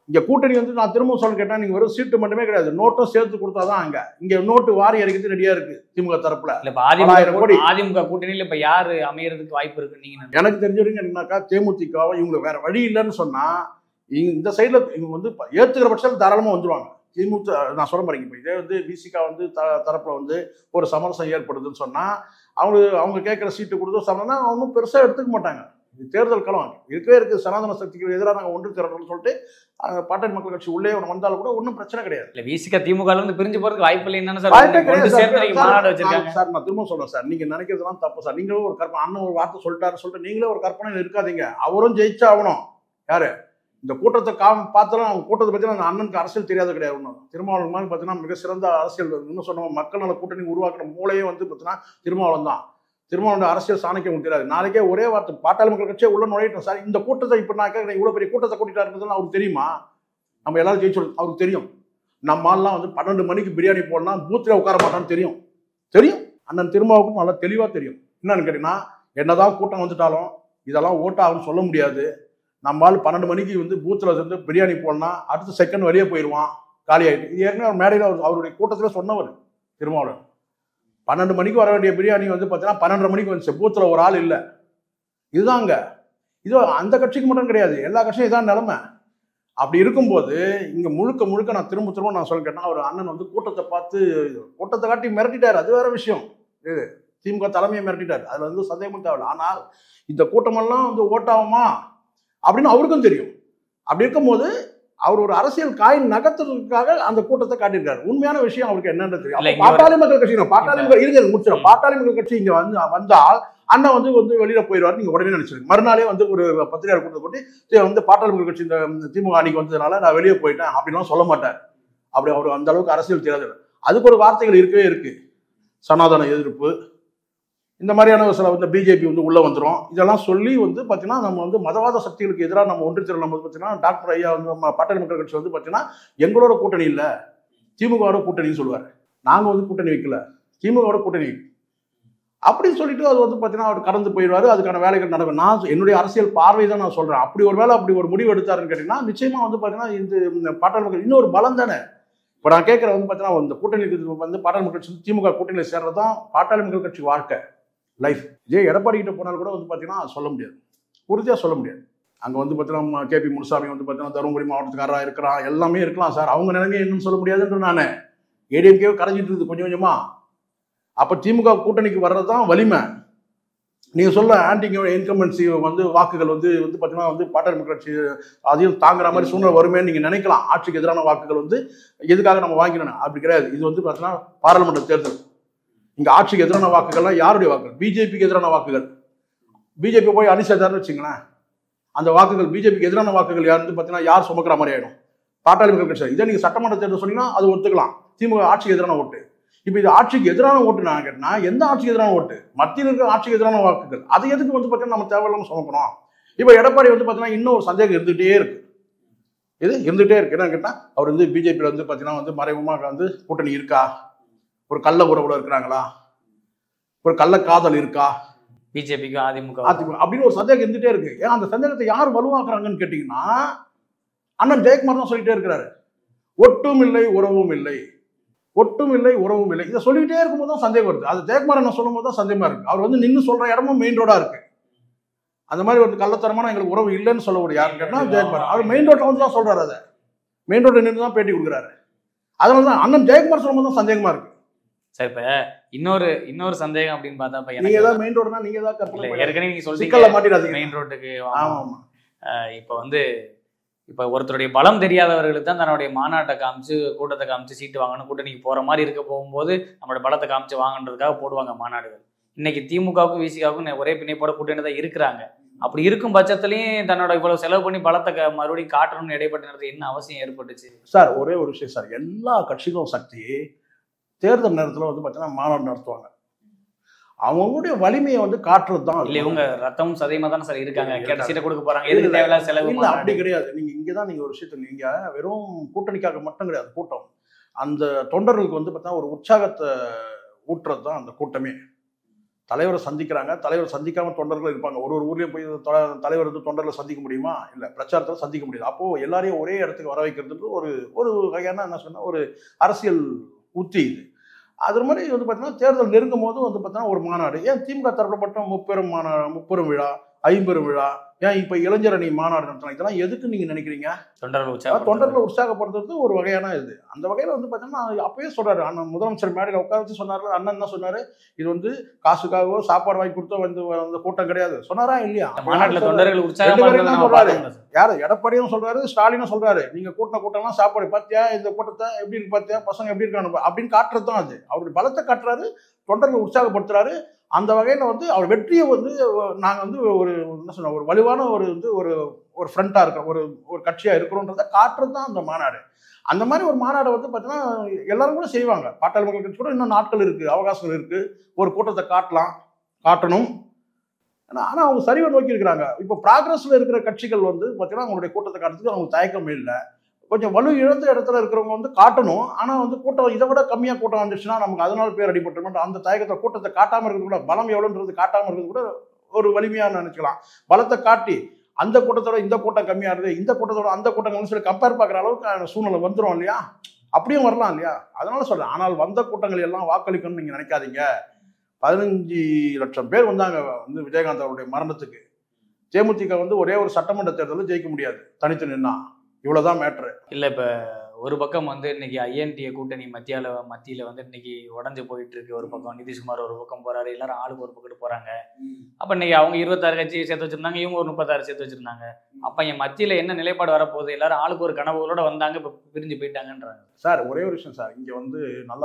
இங்க கூட்டணி வந்து நான் திரும்ப சொல்ல கேட்டா நீங்க வெறும் சீட்டு மட்டுமே கிடையாது, நோட்டும் சேர்த்து கொடுத்தாதான் அங்க இங்க நோட்டு வாரி அடிக்கிறது ரெடியா இருக்கு திமுக தரப்புல. இல்ல இப்ப அதிமுக அதிமுக கூட்டணியில இப்ப யாரு அமையறதுக்கு வாய்ப்பு இருக்கு நீங்க? எனக்கு தெரிஞ்சிருங்க என்னன்னாக்கா தேமுதிகவும் இவங்க வேற வழி இல்லைன்னு சொன்னா இந்த சைட்ல இவங்க வந்து ஏத்துக்கிற பட்சத்தில் தாராளமா வந்துருவாங்க. திமுக நான் சொல்ல மாட்டேங்க, இப்போ இதே வந்து விசிகா வந்து த தரப்புல வந்து ஒரு சமரசம் ஏற்படுதுன்னு சொன்னா அவங்க அவங்க கேட்குற சீட்டு கொடுத்து சமரம்னா ஒன்றும் பெருசா எடுத்துக்க மாட்டாங்க. இது தேர்தல் களம் இருக்கவே இருக்குது. சனாதன சக்திக்கு எதிராக நாங்கள் ஒன்று திரட்டணும்னு சொல்லிட்டு பாட்டாளி மக்கள் கட்சி உள்ளே வந்தாலும் கூட ஒன்றும் பிரச்சனை கிடையாது. இல்ல விசிகா திமுக இருந்து பிரிஞ்சு போறதுக்கு வாய்ப்பு இல்லைன்னு சார் மாநாடு வச்சிருக்காங்க சார். நான் திரும்ப சொல்றேன் சார், நீங்க நினைக்கிறதுலாம் தப்பு சார். நீங்களும் ஒரு கற்பனை அண்ணன் ஒரு வார்த்தை சொல்லிட்டாரு சொல்லிட்டு நீங்களே ஒரு கற்பனை இருக்காதீங்க. அவரும் ஜெயிச்சா ஆகணும். யாரு இந்த கூட்டத்தை கா பார்த்தாலும் அவங்க கூட்டத்தை பற்றி அந்த அண்ணனுக்கு அரசியல் தெரியாது கிடையாது. ஒன்றும் திருமாவளவன் மாதிரி பார்த்தீங்கன்னா மிக சிறந்த அரசியல் இன்னும் சொன்ன மக்கள் நல கூட்டணி உருவாக்குற மூளையே வந்து பார்த்தீங்கன்னா திருமாவளவன் தான். திருமாவளவன் அரசியல் சாணிக்க உங்களுக்கு தெரியாது. நாளைக்கே ஒரே வார்த்தை பாட்டாளி மக்கள் கட்சியே உள்ள நுழையிட்டோம் சார். இந்த கூட்டத்தை இப்போ நான் கேட்குறேன், இவ்வளோ பெரிய கூட்டத்தை கூட்டிட்டா இருந்ததுன்னு அவருக்கு தெரியுமா? நம்ம எல்லாரும் ஜெயிச்சு அவருக்கு தெரியும். நம்மளாம் வந்து பன்னெண்டு மணிக்கு பிரியாணி போடலாம் பூத்தில் உட்கார மாட்டான்னு தெரியும். தெரியும் அண்ணன் திருமாவுக்கும் நல்லா தெளிவாக தெரியும். என்னன்னு கேட்டீங்கன்னா என்னதான் கூட்டம் வந்துட்டாலும் இதெல்லாம் ஓட்டாகுன்னு சொல்ல முடியாது. நம்மளால பன்னெண்டு மணிக்கு வந்து பூத்தில் வந்து பிரியாணி போடலாம், அடுத்த செகண்ட் வெளியே போயிடுவான், காலி ஆகிட்டு. இது ஏற்கனவே மேடையில் அவர் அவருடைய கூட்டத்தில் சொன்னவர் திருமாவளவன். பன்னெண்டு மணிக்கு வர வேண்டிய பிரியாணி வந்து பார்த்தீங்கன்னா பன்னெண்டரை மணிக்கு வந்துச்சு, பூத்தில் ஒரு ஆள் இல்லை. இதுதாங்க இது அந்த கட்சிக்கு மட்டும் கிடையாது, எல்லா கட்சியும் இதான் நிலைமை. அப்படி இருக்கும்போது இங்கே முழுக்க முழுக்க நான் திரும்ப திரும்ப நான் சொல்ல கேட்டேன்னா அவர் அண்ணன் வந்து கூட்டத்தை பார்த்து கூட்டத்தை காட்டி மிரட்டிட்டார். அது வேற விஷயம். இது திமுக தலைமையை மிரட்டிட்டார், அதில் வந்து சந்தேகமும் தேவையில்லை. ஆனால் இந்த கூட்டமெல்லாம் வந்து ஓட்டாகுமா அப்படின்னு அவருக்கும் தெரியும். அப்படி இருக்கும்போது அவர் ஒரு அரசியல் காய் நகர்த்துறதுக்காக அந்த கூட்டத்தை காட்டியிருக்காரு. உண்மையான விஷயம் அவருக்கு என்னன்னு தெரியும். பாட்டாளி மக்கள் கட்சி பாட்டாளி மக்கள் இருங்க முடிச்சிடும். பாட்டாளி மக்கள் கட்சி இங்க வந்து வந்தால் அண்ணன் வந்து வந்து வெளியில போயிடுவார் நீங்க உடனே நினைச்சிருங்க. மறுநாளே வந்து ஒரு பத்திரிகையாளர் கூட்டத்தை கூட்டி வந்து பாட்டாளி மக்கள் கட்சி இந்த திமுக அணிக்கு வந்ததுனால நான் வெளியே போயிட்டேன் அப்படின்லாம் சொல்ல மாட்டார். அப்படி அவர் அந்த அளவுக்கு அரசியல் தெரியாது. அதுக்கு ஒரு வார்த்தைகள் இருக்கவே இருக்கு. சனாதன எதிர்ப்பு இந்த மாதிரியான சில வந்து பிஜேபி வந்து உள்ள வந்துடும். இதெல்லாம் சொல்லி வந்து பார்த்தீங்கன்னா நம்ம வந்து மதவாத சக்திகளுக்கு எதிராக நம்ம ஒன்று திரளும் போது பார்த்தீங்கன்னா டாக்டர் ஐயா வந்து நம்ம பாட்டாளி மக்கள் கட்சி வந்து பார்த்தீங்கன்னா எங்களோட கூட்டணி இல்லை திமுகவோட கூட்டணின்னு சொல்லுவார். நாங்கள் வந்து கூட்டணி வைக்கல, திமுகவோட கூட்டணி அப்படின்னு சொல்லிட்டு அது வந்து பார்த்தீங்கன்னா அவர் கடந்து போயிடுவாரு. அதுக்கான வேலைகள் நடக்கும். நான் என்னுடைய அரசியல் பார்வை தான் நான் சொல்றேன். அப்படி ஒரு வேலை அப்படி ஒரு முடிவு எடுத்தாருன்னு கேட்டீங்கன்னா நிச்சயமா வந்து பார்த்தீங்கன்னா இந்த பாட்டாளி மக்கள் இன்னொரு பலம் தானே. இப்போ நான் கேட்குற வந்து பார்த்தீங்கன்னா இந்த கூட்டணி வந்து பாட்டாளி மக்கள் கட்சி திமுக கூட்டணியில் சேர்றது தான் பாட்டாளி மக்கள் கட்சி வாழ்க்கை லைஃப். இதே எடப்பாடி கிட்ட போனாலும் கூட வந்து பார்த்தீங்கன்னா சொல்ல முடியாது, உறுதியாக சொல்ல முடியாது. அங்கே வந்து பார்த்தீங்கன்னா கே பி முனுசாமி வந்து பார்த்தீங்கன்னா தருமபுரி மாவட்டத்துக்காரராக இருக்கிறான், எல்லாமே இருக்கலாம் சார். அவங்க நிலைமையை என்னன்னு சொல்ல முடியாதுன்ற நான் ஏடிஎம்கே கரைஞ்சிட்டு இருக்குது கொஞ்சம் கொஞ்சமா. அப்போ திமுக கூட்டணிக்கு வர்றது தான் வலிமை. நீங்கள் சொல்ல ஆன்டி இன்கம்பன்சி வந்து வாக்குகள் வந்து வந்து பார்த்தீங்கன்னா வந்து பாட்டாளி மக்கள் கட்சி அதையும் தாங்குற மாதிரி சூழ்நிலை வருமேன்னு நீங்கள் நினைக்கலாம். ஆட்சிக்கு எதிரான வாக்குகள் வந்து எதுக்காக நம்ம வாங்கினோம் அப்படி கிடையாது. இது வந்து பார்த்தீங்கன்னா பாராளுமன்ற தேர்தல். இங்க ஆட்சிக்கு எதிரான வாக்குகள்லாம் யாருடைய வாக்குகள்? பிஜேபிக்கு எதிரான வாக்குகள். பிஜேபி போய் அணி சேர்த்தாருன்னு வச்சுங்களேன், அந்த வாக்குகள் பிஜேபிக்கு எதிரான வாக்குகள் யாருன்னு பார்த்தீங்கன்னா யார் சுமக்கிற மாதிரி ஆயிடும்? பாட்டாளி மக்கள் கட்சி. இதே நீங்க சட்டமன்ற தேர்தல் சொன்னீங்கன்னா அது ஒத்துக்கலாம், திமுக ஆட்சிக்கு எதிரான ஓட்டு. இப்போ இது ஆட்சிக்கு எதிரான ஓட்டு நான் கேட்டேன்னா எந்த ஆட்சிக்கு எதிரான ஓட்டு? மத்தியில் இருக்கிற ஆட்சிக்கு எதிரான வாக்குகள். அது எதுக்கு வந்து பார்த்தீங்கன்னா நம்ம தேவையில்லாம சுமக்கணும்? இப்போ எடப்பாடி வந்து பார்த்தீங்கன்னா இன்னும் ஒரு சந்தேகம் இருந்துகிட்டே இருக்கு. இது இருந்துகிட்டே இருக்கு. என்னன்னு கேட்டால் அவர் வந்து பிஜேபியில் வந்து பார்த்தீங்கன்னா வந்து மறைமுகமாக வந்து கூட்டணி இருக்கா, ஒரு கள்ள உறவுல இருக்கிறாங்களா, ஒரு கள்ள காதல் இருக்கா பிஜேபிக்கு அதிமுக அதிமுக அப்படின்னு ஒரு சந்தேகம் இருந்துட்டே இருக்கு. ஏன்னா அந்த சந்தேகத்தை யார் வலுவாக்குறாங்கன்னு கேட்டீங்கன்னா அண்ணன் ஜெயக்குமார் தான் சொல்லிட்டே இருக்கிறாரு. ஒட்டும் இல்லை உறவும் இல்லை, ஒட்டும் இல்லை உறவும் இல்லை. இதை சொல்லிக்கிட்டே இருக்கும்போது தான் சந்தேகம் வருது. அது ஜெயக்குமார் என்ன சொல்லும் போது தான் சந்தேகமா இருக்கு. அவர் வந்து நின்று சொல்ற இடமும் மெயின் ரோடா இருக்கு. அந்த மாதிரி ஒரு கள்ளத்தரமான எங்களுக்கு உறவு இல்லைன்னு சொல்லக்கூடிய யாருன்னு கேட்டா ஜெயக்குமார். அவர் மெயின் ரோட்ல வந்து தான் சொல்றாரு. அதை மெயின் ரோட்ல நின்று தான் பேட்டி கொடுக்குறாரு. அதனால தான் அண்ணன் ஜெயக்குமார் சொல்லும் போது தான் சந்தேகமா இருக்கு. சார் இப்ப இன்னொரு இன்னொரு சந்தேகம் அப்படின்னு பார்த்தா நீங்க ஏதாவது மெயின் ரோடுனா நீங்க ஏதாவது கற்பனை ஏற்கனவே நீங்க சொல்றீங்க மெயின் ரோட்டுக்கு. இப்ப வந்து இப்ப ஒருத்தருடைய பலம் தெரியாதவர்களுக்கு தான் தன்னுடைய மாநாட்டை காமிச்சு கூட்டத்தை காமிச்சு சீட்டு வாங்கணும், கூட்டணிக்கு போற மாதிரி இருக்க போகும்போது நம்மளோட பலத்தை காமிச்சு வாங்கன்றதுக்காக போடுவாங்க மாநாடுகள். இன்னைக்கு திமுகவுக்கும் விசிகாவுக்கும் ஒரே பிணைப்போட கூட்டணி தான் இருக்கிறாங்க. அப்படி இருக்கும் பட்சத்துலயும் தன்னோட இவ்வளவு செலவு பண்ணி பலத்தை மறுபடியும் காட்டணும்னு இடைப்பட்ட நேரத்தில் என்ன அவசியம் ஏற்பட்டுச்சு? சார் ஒரே ஒரு விஷயம் சார், எல்லா கட்சிகளும் சக்தி தேர்தல் நேரத்தில் வந்து பார்த்தீங்கன்னா மாநாடு நடத்துவாங்க. அவங்களுடைய வலிமையை வந்து காட்டுறது தான். இல்லை இவங்க ரத்தமும் சதையமா தானே சார் இருக்காங்க, கேட்ட சீட்டை கொடுக்க போறாங்க, எதுக்கு தேவையில்லாத செலவு? இல்லை அப்படி கிடையாது. நீங்க இங்கதான் நீங்க ஒரு விஷயத்த நீங்க வெறும் கூட்டணிக்காக மட்டும் கிடையாது கூட்டம். அந்த தொண்டர்களுக்கு வந்து பார்த்தா ஒரு உற்சாகத்தை ஊட்டுறது தான் அந்த கூட்டமே. தலைவரை சந்திக்கிறாங்க. தலைவர் சந்திக்காம தொண்டர்கள் இருப்பாங்க. ஒரு ஒரு ஊர்லேயும் போய் தலைவர் வந்து தொண்டர்களை சந்திக்க முடியுமா? இல்லை, பிரச்சாரத்தில் சந்திக்க முடியாது. அப்போது எல்லாரையும் ஒரே இடத்துக்கு வர வைக்கிறதுக்கு ஒரு ஒரு வகையான என்ன சொன்னால் ஒரு அரசியல் உத்தி இது. அது மாதிரி வந்து பார்த்தீங்கன்னா தேர்தல் நெருங்கும் போது வந்து பார்த்தீங்கன்னா ஒரு மாநாடு. ஏன் திமுக தரப்பில் மட்டும் முப்பெரும் மாநாடு, முப்பெரும் விழா, ஐம்பெரும் விழா, ஏன் இப்போ இளைஞர் அணி மாநாடு நடத்தலாம்? இதெல்லாம் எதுக்கு நீங்கள் நினைக்கிறீங்க? தொண்டர்கள் உற்சாகம் தொண்டர்களை உற்சாகப்படுத்துறது ஒரு வகையான இது. அந்த வகையில் வந்து பார்த்தீங்கன்னா அப்பயே சொல்கிறாரு அண்ணன் முதலமைச்சர் மேடையில் உட்கார வச்சு சொன்னார்ல, அண்ணன் தான் சொன்னார், இது வந்து காசுக்காகவோ சாப்பாடு வாங்கி கொடுத்தோ வந்து அந்த கூட்டம் கிடையாது சொன்னாரா இல்லையா? மாநாட்டில் தொண்டர்கள் உற்சாகம் யாரு? எடப்பாடியும் சொல்றாரு, ஸ்டாலினும் சொல்றாரு, நீங்க கூட்டின கூட்டம்லாம் சாப்பாடு பார்த்தியா, இந்த கூட்டத்தை எப்படி இருக்கு பார்த்தியா, பசங்க எப்படி இருக்கானு அப்படின்னு காட்டுறது தான் அது. அவருடைய பலத்தை காட்டுறாரு, தொண்டர்களை உற்சாகப்படுத்துறாரு. அந்த வகையில் வந்து அவர் வெற்றியை வந்து நாங்கள் வந்து ஒரு என்ன சொன்ன ஒரு வலுவான ஒரு வந்து ஒரு ஒரு ஃப்ரண்ட்டாக இருக்கிறோம், ஒரு ஒரு கட்சியாக இருக்கிறோன்றதை காட்டுறது தான் அந்த மாநாடு. அந்த மாதிரி ஒரு மாநாடை வந்து பார்த்தீங்கன்னா எல்லாரும் கூட செய்வாங்க. பாட்டாளி மக்கள் கட்சி கூட இன்னும் நாட்கள் இருக்குது, அவகாசங்கள் இருக்குது, ஒரு கூட்டத்தை காட்டலாம், காட்டணும். ஆனால் அவங்க சரிவை நோக்கி இருக்கிறாங்க. இப்போ ப்ராக்ரஸில் இருக்கிற கட்சிகள் வந்து பார்த்தீங்கன்னா அவங்களுடைய கூட்டத்தை காட்டுறதுக்கு அவங்களுக்கு தயக்கமே இல்லை. கொஞ்சம் வலு இழந்த இடத்துல இருக்கிறவங்க வந்து காட்டணும். ஆனால் வந்து கூட்டம் இதை விட கம்மியாக கூட்டம் வந்துச்சுன்னா நமக்கு அதனால பேர் அடிபட்டுருமோ அந்த தயக்கத்தை கூட்டத்தை காட்டாமல் இருக்கிறது கூட, பலம் எவ்வளோன்றது காட்டாமல் இருக்கிறது கூட ஒரு வலிமையாக நினைக்கலாம். பலத்தை காட்டி அந்த கூட்டத்தோட இந்த கூட்டம் கம்மியாக இருக்குது, இந்த கூட்டத்தோட அந்த கூட்டம் சொல்லி கம்பேர் பார்க்குற அளவுக்கு சூழ்நிலை வந்துடும் இல்லையா? அப்படியும் வரலாம் இல்லையா? அதனால சொல்கிறேன். ஆனால் வந்த கூட்டங்கள் எல்லாம் வாக்களிக்கணும்னு நீங்கள் நினைக்காதீங்க. பதினஞ்சு லட்சம் பேர் வந்தாங்க வந்து விஜயகாந்த் அவருடைய மரணத்துக்கு. தேமுதிக வந்து ஒரே ஒரு சட்டமன்ற தேர்தலில் ஜெயிக்க முடியாது தனித்து நின்னா. இவ்வளவுதான் மேட்ரு. இல்லை, இப்போ ஒரு பக்கம் வந்து இன்னைக்கு ஐஎன்டிஏ கூட்டணி மத்தியால மத்தியில வந்து இன்னைக்கு உடஞ்சு போயிட்டு இருக்கு. ஒரு பக்கம் நிதிஷ்குமார் ஒரு பக்கம் போறாரு, எல்லாரும் ஆளுக்கு ஒரு பக்கம் போறாங்க. அப்ப இன்னைக்கு அவங்க இருபத்தாறு கட்சி சேர்த்து வச்சிருந்தாங்க, இவங்க ஒரு முப்பத்தாறு சேர்த்து வச்சிருந்தாங்க. அப்ப என் மத்தியில என்ன நிலைப்பாடு வரப்போகுது? எல்லாரும் ஆளுக்கு ஒரு கனவுகளோட வந்தாங்க, இப்ப பிரிஞ்சு போயிட்டாங்கன்றாங்க. சார் ஒரே ஒரு விஷயம் சார், இங்க வந்து நல்லா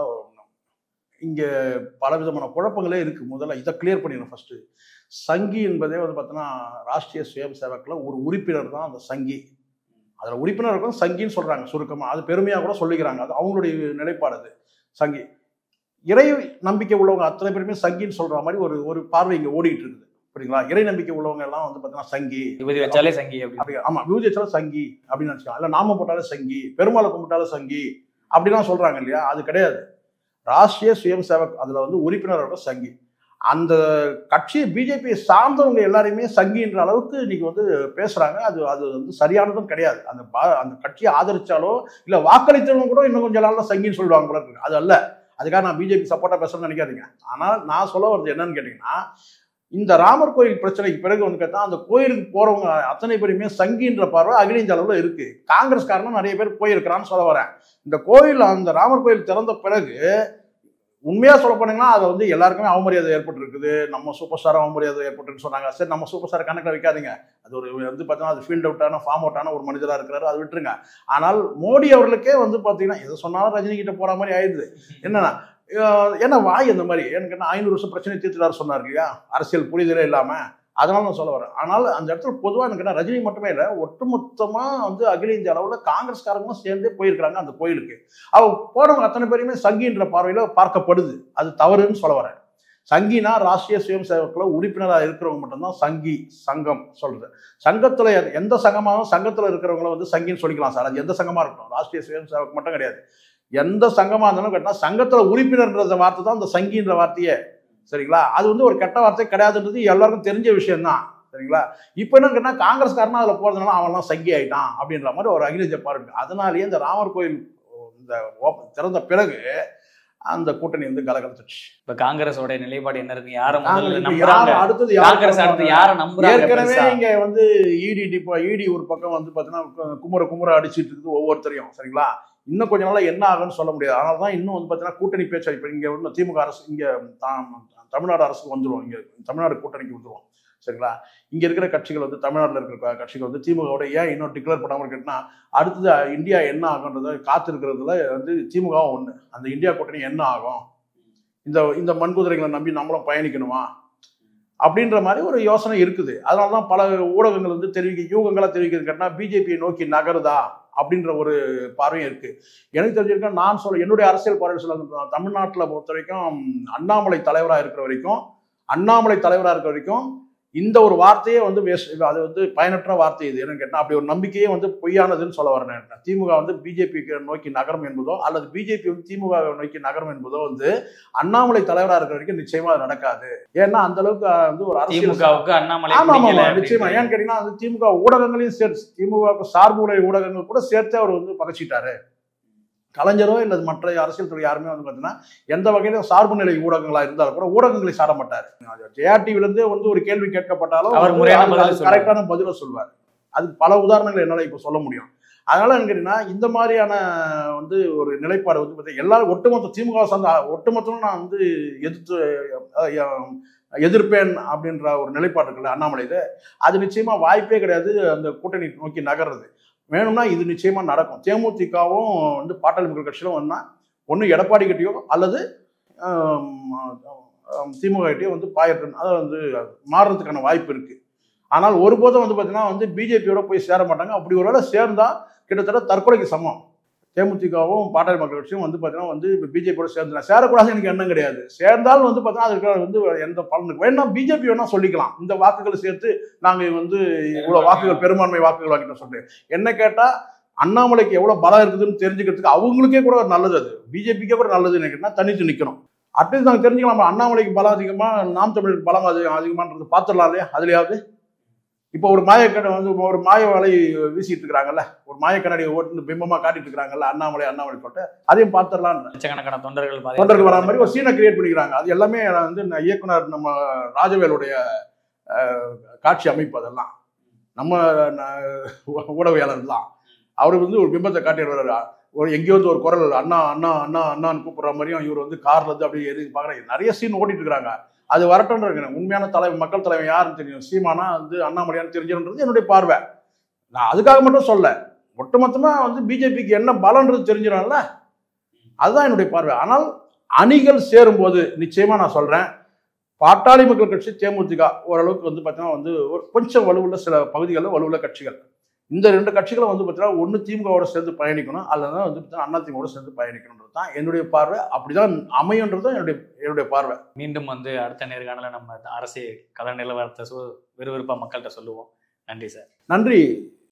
இங்க பல விதமான குழப்பங்களே இருக்கு. முதல்ல இதை கிளியர் பண்ணிடணும். ஃபர்ஸ்ட் சங்கி என்பதே வந்து பார்த்தீங்கன்னா ராஷ்டிரிய சுயம் சேவக்கில் ஒரு உறுப்பினர் தான் அந்த சங்கி. அதில் உறுப்பினர் இருக்கும் சங்கின்னு சொல்கிறாங்க சுருக்கமாக. அது பெருமையாக கூட சொல்லிக்கிறாங்க. அது அவங்களுடைய நிலைப்பாடு. அது சங்கி. இறை நம்பிக்கை உள்ளவங்க அத்தனை பேருமே சங்கின்னு சொல்கிற மாதிரி ஒரு ஒரு பார்வை இங்கே ஓடிட்டு இருக்குது. புரியுங்களா? இறை நம்பிக்கை உள்ளவங்க எல்லாம் வந்து பார்த்தீங்கன்னா சங்கி, விபூதி வச்சாலே சங்கி அப்படி. ஆமாம், விபூதி வச்சாலும் சங்கி அப்படின்னு நினச்சிக்கலாம். இல்லை நாம போட்டாலே சங்கி, பெருமாளை கும்பிட்டாலும் சங்கி அப்படிலாம் சொல்கிறாங்க இல்லையா? அது கிடையாது. ராஷ்டிரிய சுயம் சேவக் அதில் வந்து உறுப்பினரோட சங்கி. அந்த கட்சி பிஜேபியை சார்ந்தவங்க எல்லாரையுமே சங்கின்ற அளவுக்கு இன்னைக்கு வந்து பேசுறாங்க. அது அது வந்து சரியானதும் கிடையாது. அந்த அந்த கட்சியை ஆதரிச்சாலோ இல்லை வாக்களித்தவங்க கூட இன்னும் கொஞ்சம் நாள்ல சங்கின்னு சொல்லுவாங்க போல இருக்கு. அது அல்ல. அதுக்காக நான் பிஜேபி சப்போர்ட்டா பேசுறேன்னு நினைக்காதீங்க. ஆனால் நான் சொல்ல வருது என்னன்னு கேட்டீங்கன்னா, இந்த ராமர் கோயில் பிரச்சனைக்கு பிறகு வந்து கேட்டா அந்த கோயிலுக்கு போறவங்க அத்தனை பேருமே சங்கின்ற பார்வை அகில இந்திய அளவில் இருக்கு. காங்கிரஸ்காரனும் நிறைய பேர் போயிருக்கிறான்னு சொல்ல வரேன். இந்த கோயில் அந்த ராமர் கோயில் திறந்த பிறகு உண்மையா சொல்ல போனீங்கன்னா அதை வந்து எல்லாருக்குமே அவமரியாதை ஏற்பட்டு இருக்குது. நம்ம சூப்பர் ஸ்டார் அவமரியாதை ஏற்பட்டுன்னு சொன்னாங்க. சரி, நம்ம சூப்பர் ஸ்டார் கணக்கில் வைக்காதீங்க. அது ஒரு வந்து பார்த்தீங்கன்னா அது ஃபீல்ட் அவுட்டான ஃபார்ம் அவுட்டான ஒரு மனிதராக இருக்கிறாரு, அது விட்டுருங்க. ஆனால் மோடி அவர்களுக்கே வந்து பார்த்தீங்கன்னா எதை சொன்னாலும் ரஜினி கிட்ட போற மாதிரி ஆயிடுது. என்னன்னா என்ன வாய் அந்த மாதிரி எனக்கு என்ன ஐநூறு வருஷம் பிரச்சனை தீர்த்துட்டாரு சொன்னார் இல்லையா? அரசியல் புரிதலே இல்லாம. அதனால நான் சொல்ல வரேன். ஆனால் அந்த இடத்துல பொதுவாக எனக்கு என்ன ரஜினி மட்டுமே இல்லை, ஒட்டுமொத்தமா வந்து அகில இந்திய அளவில் காங்கிரஸ்காரங்களும் சேர்ந்தே போயிருக்கிறாங்க அந்த கோயிலுக்கு. அவ போனவங்க அத்தனை பேருமே சங்கின்ற பார்வையில பார்க்கப்படுது. அது தவறுன்னு சொல்ல வரேன். சங்கினா ராஷ்டிரிய சுயம் சேவக்கில் உறுப்பினராக இருக்கிறவங்க மட்டும்தான் சங்கி, சங்கம் சொல்றது. சங்கத்துல எந்த சங்கமாகவும் சங்கத்துல இருக்கிறவங்கள வந்து சங்கின்னு சொல்லிக்கலாம் சார். அது எந்த சங்கமா இருக்கணும், ராஷ்டிரிய சுயம் சேவக் மட்டும் கிடையாது. எந்த சங்கமா இருந்தாலும் கேட்டால் சங்கத்துல உறுப்பினர்ன்ற வார்த்தை தான் அந்த சங்கின்ற வார்த்தையே. சரிங்களா? அது வந்து ஒரு கெட்ட வார்த்தை கிடையாதுன்றது எல்லாருக்கும் தெரிஞ்ச விஷயம் தான். சரிங்களா? இப்போ என்ன கேட்டால் காங்கிரஸ்காரனா அதில் போறதுனால அவன்லாம் சங்கி ஆயிட்டான் அப்படின்ற மாதிரி ஒரு அகில இந்திய பார்வை. அதனாலேயே இந்த ராமர் கோயில் இந்த திறந்த பிறகு அந்த கூட்டணி வந்து கலகலத்துச்சு. இப்ப காங்கிரஸோட நிலைப்பாடு என்ன இருக்கு? யாரும் அடுத்தது ஏற்கனவே இங்க வந்து இடி இப்போ இடி ஒரு பக்கம் வந்து பாத்தீங்கன்னா குமுற குமுற அடிச்சுட்டு இருக்குது ஒவ்வொருத்தரையும். சரிங்களா? இன்னும் கொஞ்ச நாள் என்ன ஆகுன்னு சொல்ல முடியாது. அதனால தான் இன்னும் வந்து பார்த்தீங்கன்னா கூட்டணி பேச்சு இப்போ இங்கே வந்து திமுக அரசு இங்கே தமிழ்நாடு அரசுக்கு வந்துடும், இங்கே தமிழ்நாடு கூட்டணிக்கு வந்துடும். சரிங்களா? இங்கே இருக்கிற கட்சிகள் வந்து தமிழ்நாட்டில் இருக்கிற கட்சிகள் வந்து திமுகவோட ஏன் இன்னும் டிக்ளேர் பண்ணாமல் கேட்டால் அடுத்தது இந்தியா என்ன ஆகுன்றத காத்திருக்கிறதுல வந்து திமுகவும் ஒன்று. அந்த இந்தியா கூட்டணி என்ன ஆகும், இந்த இந்த மண்குதிரைகளை நம்பி நம்மளும் பயணிக்கணுமா அப்படின்ற மாதிரி ஒரு யோசனை இருக்குது. அதனால தான் பல ஊடகங்கள் வந்து தெரிவிக்க யூகங்களாக தெரிவிக்கிறது கேட்டால் பிஜேபியை நோக்கி நகருதா அப்படின்ற ஒரு பார்வையும் இருக்கு. எனக்கு தெரிஞ்சிருக்கேன். நான் சொல்ல என்னுடைய அரசியல் பார்வை சொல்ல தமிழ்நாட்டில் பொறுத்த வரைக்கும் அண்ணாமலை தலைவராக இருக்கிற வரைக்கும் அண்ணாமலை தலைவராக இருக்கிற வரைக்கும் இந்த ஒரு வார்த்தையே வந்து வேஸ்ட், அது வந்து பயனற்ற வார்த்தை. இது என்னன்னு கேட்டால் அப்படி ஒரு நம்பிக்கையே வந்து பொய்யானதுன்னு சொல்ல வரேன். திமுக வந்து பிஜேபிக்கு நோக்கி நகரம் என்பதோ அல்லது பிஜேபி வந்து திமுக நோக்கி நகரம் என்பதோ வந்து அண்ணாமலை தலைவராக இருக்கிற வரைக்கும் நிச்சயமா அது நடக்காது. ஏன்னா அந்த அளவுக்கு வந்து ஒரு திமுகவுக்கு அண்ணாமலை ஆமா ஆமா நிச்சயமா. ஏன்னு கேட்டீங்கன்னா அது திமுக ஊடகங்களையும் சேர்த்து, திமுகவுக்கு சார்பு ஊடகங்கள் கூட சேர்த்து அவர் வந்து பகச்சிட்டாரு. கலைஞரோ இல்லை மற்ற அரசியல் துறை யாருமே வந்து பார்த்தீங்கன்னா எந்த வகையிலும் சார்பு நிலை ஊடகங்களாக இருந்தாலும் கூட ஊடகங்களை சாட மாட்டார். ஜெயா டிவிலேருந்து வந்து ஒரு கேள்வி கேட்கப்பட்டாலும் அவர் கரெக்டான பதிலை சொல்வார். அதுக்கு பல உதாரணங்கள் என்னால் இப்போ சொல்ல முடியும். அதனால என்ன கேட்டீங்கன்னா இந்த மாதிரியான வந்து ஒரு நிலைப்பாடு வந்து பார்த்தீங்கன்னா எல்லாரும் ஒட்டுமொத்த திமுக சார்ந்த ஒட்டுமொத்தமும் நான் வந்து எதிர்த்து எதிர்ப்பேன் அப்படின்ற ஒரு நிலைப்பாடு இருக்குல்ல அண்ணாமலைது, அது நிச்சயமா வாய்ப்பே கிடையாது அந்த கூட்டணி நோக்கி நகர்றது. வேணும்னா இது நிச்சயமா நடக்கும். தேமுதிகவும் வந்து பாட்டாளி மக்கள் கட்சியிலும் வந்தா ஒன்று எடப்பாடி கிட்டையோ அல்லது திமுக கிட்டையோ வந்து பாயட்டு அதை வந்து மாறுறதுக்கான வாய்ப்பு இருக்கு. ஆனால் ஒருபோதும் வந்து பார்த்தீங்கன்னா வந்து பிஜேபியோட போய் சேர மாட்டாங்க. அப்படி ஒருவேளை சேர்ந்தா கிட்டத்தட்ட தற்கொலைக்கு சமம். தேமுதிகவும் பாட்டாளி மக்கள் கட்சியும் வந்து பார்த்தீங்கன்னா வந்து இப்போ பிஜேபியோட சேர்ந்து சேரக்கூடாது எனக்கு எண்ணம் கிடையாது. சேர்ந்தாலும் வந்து பார்த்தீங்கன்னா அதுக்கு வந்து எந்த பலனுக்கு வேணா பிஜேபி வேணா சொல்லிக்கலாம், இந்த வாக்குகளை சேர்த்து நாங்கள் வந்து இவ்வளோ வாக்குகள் பெரும்பான்மை வாக்குகள் வாங்கிட்டோம் சொல்லிட்டு. என்ன கேட்டால் அண்ணாமலைக்கு எவ்வளோ பலம் இருக்குதுன்னு தெரிஞ்சுக்கிறதுக்கு அவங்களுக்கே கூட நல்லது, அது பிஜேபிக்கே கூட நல்லதுன்னு கேட்டால் தனித்து நிற்கணும். அட்லீஸ்ட் நாங்கள் தெரிஞ்சுக்கலாம் அண்ணாமலைக்கு பலம் அதிகமாக நாம் தமிழருக்கு பலம் அது அதிகமானது பார்த்துடலாம் இல்லையா. அதுலையாவது இப்போ ஒரு மாயக்கடை வந்து ஒரு மாய வலை வீசிட்டு இருக்கிறாங்கல்ல, ஒரு மாய கண்ணாடியை ஓட்டு பிம்பமா காட்டிட்டு இருக்கிறாங்கல்ல அண்ணாமலை அண்ணாமலை போட்டு, அதையும் பார்த்துடலாம். லட்சக்கணக்கான தொண்டர்கள் தொண்டர்கள் வரா மாதிரி ஒரு சீனை கிரியேட் பண்ணிக்கிறாங்க. அது எல்லாமே வந்து இயக்குனர் நம்ம ராஜவேலுடைய காட்சி அமைப்பு, அதெல்லாம் நம்ம ஊடகவியாளர் தான். அவருக்கு வந்து ஒரு பிம்பத்தை காட்டிடுறாரு. ஒரு எங்கேயோ வந்து ஒரு குரல் அண்ணா அண்ணா அண்ணா அண்ணான்னு கூப்பிடுற மாதிரியும் இவர் வந்து கார்ல இருந்து அப்படியே எது பாக்குறாங்க. நிறைய சீன் ஓடிட்டு இருக்கிறாங்க. அது வரட்டும்னு இருக்கேன். உண்மையான தலைவர் மக்கள் தலைவர் யாருன்னு தெரியும், சீமானா வந்து அண்ணாமலையான்னு தெரிஞ்சிருன்றது என்னுடைய பார்வை. நான் அதுக்காக மட்டும் சொல்ல, ஒட்டுமொத்தமா வந்து பிஜேபிக்கு என்ன பலன்றது தெரிஞ்சிடும்ல, அதுதான் என்னுடைய பார்வை. ஆனால் அணிகள் சேரும் போது நிச்சயமா நான் சொல்றேன், பாட்டாளி மக்கள் கட்சி தேமுதிக ஓரளவுக்கு வந்து பார்த்தீங்கன்னா வந்து ஒரு கொஞ்சம் வலுவுள்ள சில பகுதிகளில் வலுவுள்ள கட்சிகள், இந்த ரெண்டு கட்சிகளும் வந்து பார்த்தீங்கன்னா ஒன்று திமுகவோட சேர்ந்து பயணிக்கணும் அல்லது வந்து பார்த்தீங்கன்னா அதிமுகவோட சேர்ந்து பயணிக்கணுன்றது தான் என்னுடைய பார்வை. அப்படிதான் அமையன்றது என்னுடைய என்னுடைய பார்வை. மீண்டும் வந்து அடுத்த நேர்காணல நம்ம அரசியல் கல நிலவரத்தை விறுவிறுப்பாக மக்கள்கிட்ட சொல்லுவோம். நன்றி சார். நன்றி.